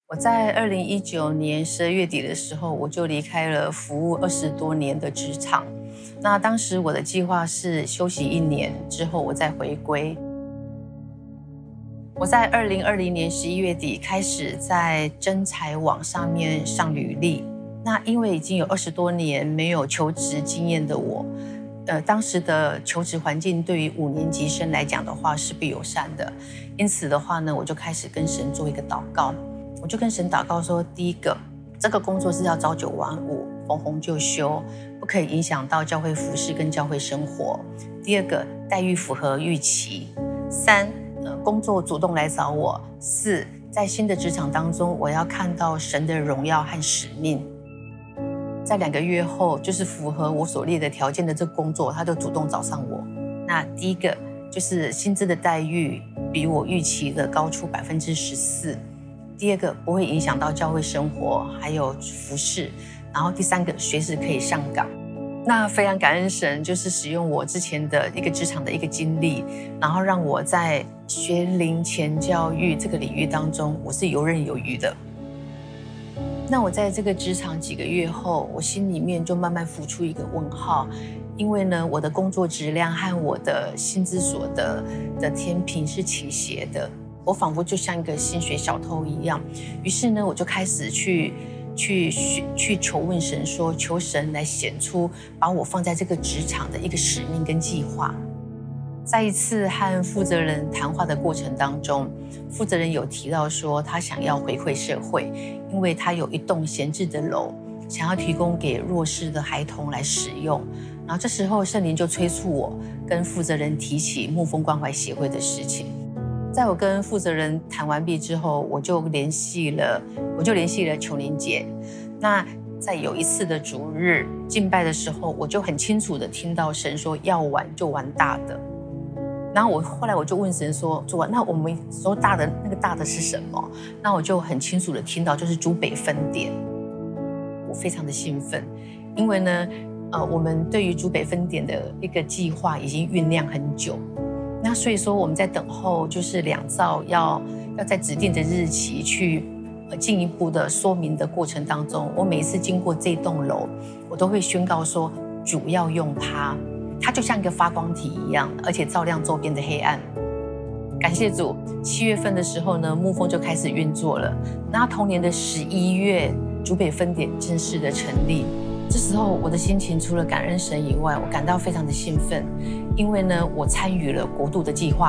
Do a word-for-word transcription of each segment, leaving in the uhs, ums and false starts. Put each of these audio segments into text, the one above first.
我在二零一九年十二月底的时候，我就离开了服务二十多年的职场。那当时我的计划是休息一年之后，我再回归。我在二零二零年十一月底开始在征才网上面上履历。那因为已经有二十多年没有求职经验的我，呃，当时的求职环境对于五年级生来讲的话是不友善的，因此的话呢，我就开始跟神做一个祷告。我就跟神祷告说，第一个，这个工作是要朝九晚五，逢红就休，不可以影响到教会服事跟教会生活。第二个，待遇符合预期。三，呃，工作主动来找我。四，在新的职场当中，我要看到神的荣耀和使命。在两个月后，就是符合我所列的条件的这个工作，他就主动找上我。那第一个就是薪资的待遇比我预期的高出百分之十四。第二个，不会影响到教会生活还有服事。然后第三个，随时可以上岗。那非常感恩神，就是使用我之前的一个职场的一个经历，然后让我在学龄前教育这个领域当中，我是游刃有余的。那我在这个职场几个月后，我心里面就慢慢浮出一个问号，因为呢，我的工作质量和我的薪资所得的天平是倾斜的。我仿佛就像一个薪水小偷一样，于是呢，我就开始去去去求问神说，求神来显出把我放在这个职场的一个使命跟计划。在一次和负责人谈话的过程当中，负责人有提到说，他想要回馈社会，因为他有一栋闲置的楼，想要提供给弱势的孩童来使用。然后这时候圣灵就催促我跟负责人提起牧风关怀协会的事情。在我跟负责人谈完毕之后，我就联系了，我就联系了琼玲姐。那在有一次的主日敬拜的时候，我就很清楚的听到神说，要玩就玩大的。然后我后来我就问神说，主啊，那我们说大的那个大的是什么？那我就很清楚的听到就是竹北分店。我非常的兴奋，因为呢，呃，我们对于竹北分店的一个计划已经酝酿很久。那所以说我们在等候，就是两造要要在指定的日期去呃进一步的说明的过程当中，我每一次经过这栋楼，我都会宣告说，主要用它，它就像一个发光体一样，而且照亮周边的黑暗。感谢主，七月份的时候呢，牧风就开始运作了。那同年的十一月，竹北分店正式的成立。这时候我的心情除了感恩神以外，我感到非常的兴奋，因为呢，我参与了国度的计划。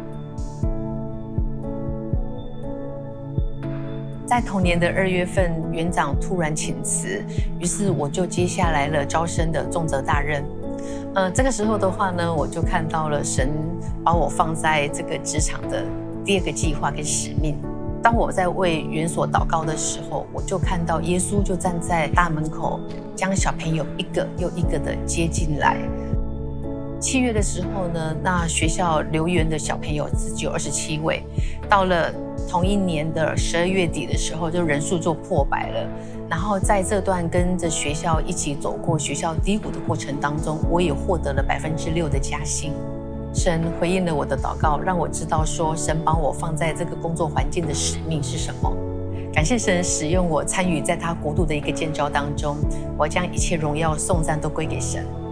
在同年的二月份，园长突然请辞，于是我就接下来了招生的重责大任。呃，这个时候的话呢，我就看到了神把我放在这个职场的第二个计划跟使命。当我在为园所祷告的时候，我就看到耶稣就站在大门口，将小朋友一个又一个的接进来。七月的时候呢，那学校留园的小朋友只有二十七位，到了同一年的十二月底的时候，就人数就破百了。然后在这段跟着学校一起走过学校低谷的过程当中，我也获得了百分之六的加薪。神回应了我的祷告，让我知道说，神把我放在这个工作环境的使命是什么。感谢神使用我参与在他国度的一个建造当中，我将一切荣耀颂赞都归给神。